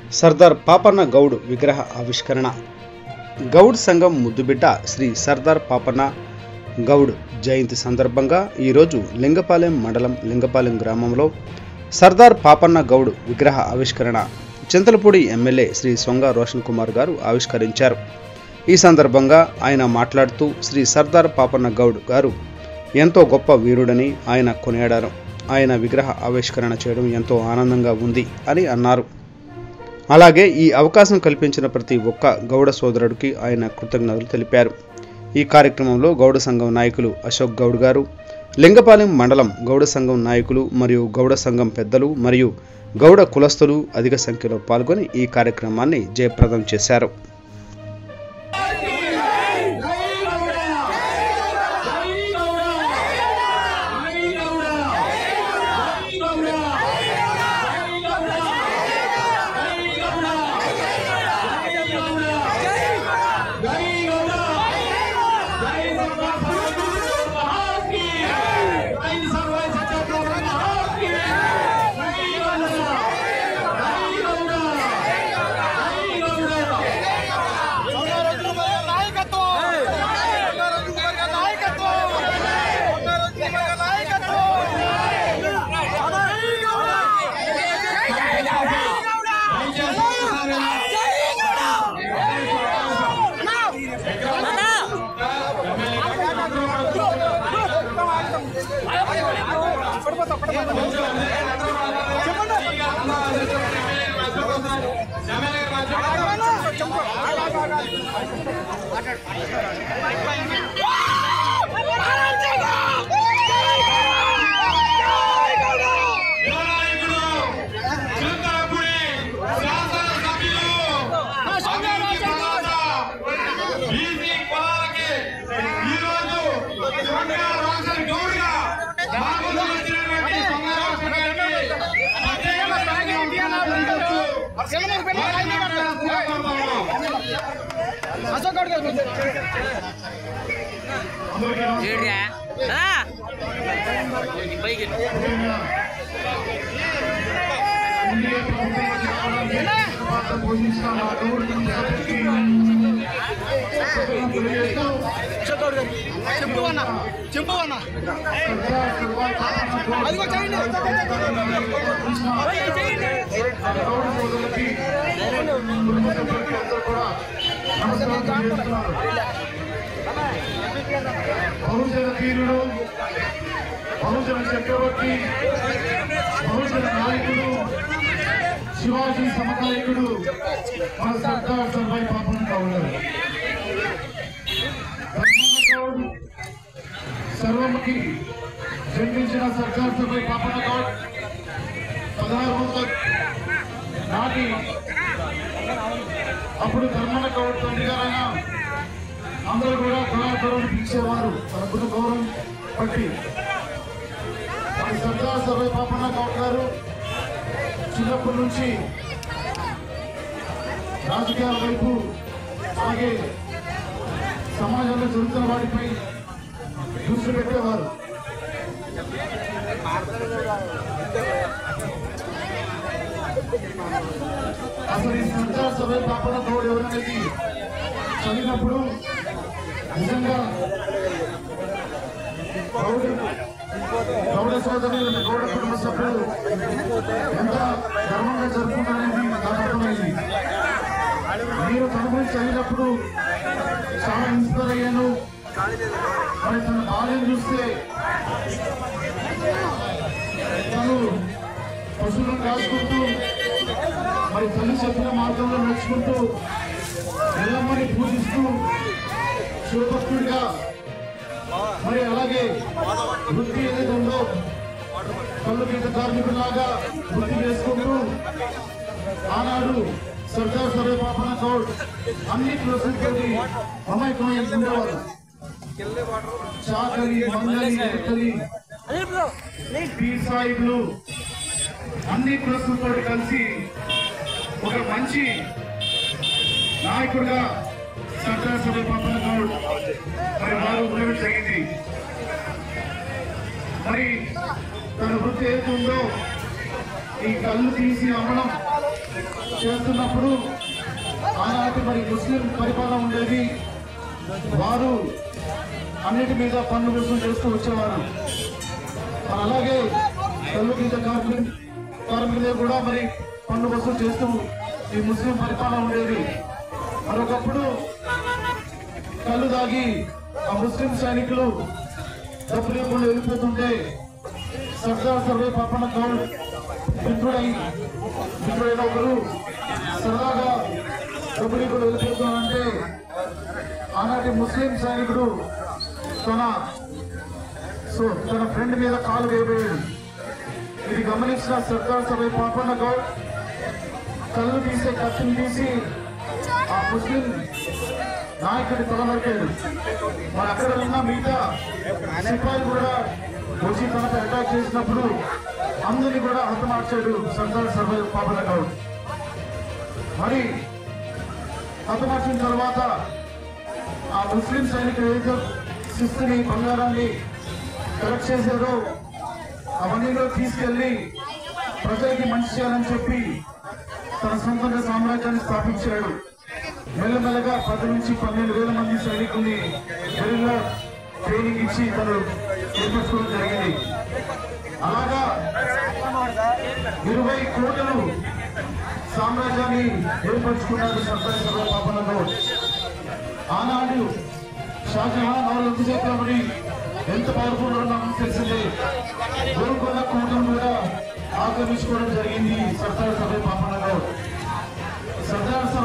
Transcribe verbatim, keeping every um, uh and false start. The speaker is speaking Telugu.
సర్దార్ పాపన్న గౌడ్ విగ్రహ ఆవిష్కరణ. గౌడ్ సంఘం ముద్దుబిడ్డ శ్రీ సర్దార్ పాపన్న గౌడ్ జయంతి సందర్భంగా ఈరోజు లింగపాలెం మండలం లింగపాలెం గ్రామంలో సర్దార్ పాపన్న గౌడ్ విగ్రహ ఆవిష్కరణ చింతలపూడి ఎమ్మెల్యే శ్రీ సొంగ రోషన్ కుమార్ గారు ఆవిష్కరించారు. ఈ సందర్భంగా ఆయన మాట్లాడుతూ శ్రీ సర్దార్ పాపన్న గౌడ్ గారు ఎంతో గొప్ప వీరుడని ఆయన కొనియాడారు. ఆయన విగ్రహ ఆవిష్కరణ చేయడం ఎంతో ఆనందంగా ఉంది అని అన్నారు. అలాగే ఈ అవకాశం కల్పించిన ప్రతి ఒక్క గౌడ సోదరుడికి ఆయన కృతజ్ఞతలు తెలిపారు. ఈ కార్యక్రమంలో గౌడ సంఘం నాయకులు అశోక్ గౌడ్ గారు, లింగపాలెం మండలం గౌడ సంఘం నాయకులు మరియు గౌడ సంఘం పెద్దలు మరియు గౌడ కులస్తులు అధిక సంఖ్యలో పాల్గొని ఈ కార్యక్రమాన్ని జయప్రదం చేశారు. బహుజన వీరుడు, బహుజన చక్రవర్తి, బహుజన నాయకుడు, శివాజీ సమకాలికుడు మన సర్దార్ సర్వాయి పాపన్న గౌడ్. సర్వముఖి జన్మించిన సర్దార్ సర్వాయి పాపన్న గౌడ్ పదహారు వందల నాటి అప్పుడు ధర్మన్న గౌడ్ తండ్రి గారైన అందరూ కూడా కులాగౌరవం పిలిచేవారు. తనకున్న గౌరవం బట్టి మన సర్దార్ సర్వాయి పాపన్న గౌడ్ గారు చిన్నప్పటి నుంచి రాజకీయాల వైపు అలాగే సమాజంలో జరుగుతున్న వాటిపై దృష్టి పెట్టేవారు. అసలు ఈ సర్దార్ సర్వాయి పాపన్న గౌడ్ ఎవరనేది చదివినప్పుడు నిజంగా గౌడ సోదరులు, గౌడ కుటుంబ సభ్యులు ఎంత ధర్మంగా జరుపుకుంటారనేది నాకు అర్థమైంది. మీరు తన గురించి చదివినప్పుడు చాలా ఇన్స్పైర్ అయ్యాను. మరి తన బాల్యం చూస్తే తను పశువులను కాసుకుంటూ మరి తల్లి చెప్పిన మార్గంలో నడుచుకుంటూ ఎల్లమ్మని పూజిస్తూ శివభక్తుడిగా మరి అలాగే వృత్తి ఏదైతే ఉందో కళ్ళు గీత కార్మికులాగా వృత్తి చేసుకుంటూ ఆనాడు సర్దార్ సర్వాయి పాపన్న గౌడ్ అన్ని కులసులతోటి మమైకమై ఉండేవారు. చాకలి, మంగలి, ఎక్కలి, పీర్ సాహిబ్లు అన్ని కులసులతో కలిసి ఒక మంచి నాయకుడిగా సర్దార్ సర్వాయి పాపన్న గౌడ్ మరి వారు ఉండడం జరిగింది. మరి తన వృత్తి ఏదైతుందో ఈ కళ్ళు తీసి అమ్మడం చేస్తున్నప్పుడు ఆనాటి మరి ముస్లిం పరిపాలన ఉండేది. వారు అన్నిటి మీద పన్ను వసూలు చేస్తూ వచ్చేవారు. మరి అలాగే కళ్ళు గీత కార్మిక కార్మికులే కూడా మరి పన్ను వసూలు చేస్తూ ఈ ముస్లిం పరిపాలన ఉండేది. మరొకప్పుడు కళ్ళు దాగి ఆ ముస్లిం సైనికులు డబ్బు లేకుండా వెళ్ళిపోతుంటే సర్దార్ సర్వే పాపన్న గౌడ్ మిత్రుడై మిత్రుడైన ఒకరు సరదాగా డబ్బు లేకుండా వెళ్ళిపోతున్నారంటే ఆనాటి ముస్లిం సైనికుడు తన సో తన ఫ్రెండ్ మీద కాలు వేయబోయాడు. ఇది గమనించిన సర్దార్ సర్వే పాపన్న గౌడ్ కళ్ళు తీసే కత్తిని తీసి ఆ ముస్లిం నాయకుడి తల నరికాడు. మరి అక్కడ ఉన్న మిగతా సిపాయిలు కూడా వచ్చి తనపై అటాక్ చేసినప్పుడు అందరినీ కూడా హతమార్చాడు సర్దార్ సర్వే పాపన్న గౌడ్. మరి హతమార్చిన తర్వాత ఆ ముస్లిం సైనికులు ఏదో శిస్తుని బంగారాన్ని కలెక్ట్ చేశారో అవన్నీ కూడా తీసుకెళ్లి ప్రజలకి మంచి చేయాలని చెప్పి తన సొంతంగా సామ్రాజ్యాన్ని స్థాపించాడు. మెల్లమెల్లగా పది నుంచి పన్నెండు వేల మంది సైనికుల్ని గెరిల్లా ట్రైనింగ్ ఇచ్చి తను ఏర్పరచుకోవడం జరిగింది. అలాగా ఇరవై కోట్లను సామ్రాజ్యాన్ని ఏర్పరచుకున్నాడు సర్దార్ సర్వే పాపన్న గౌడ్. ఆనాడు షాజహాన్ ఔరంగజేబుని ఎంత పవర్ఫుల్ మనకు తెలిసిందే. గోల్కొండ కోటను కూడా ఆక్రమించుకోవడం జరిగింది సర్దార్ సర్వే పాపన్న గౌడ్. సర్దార్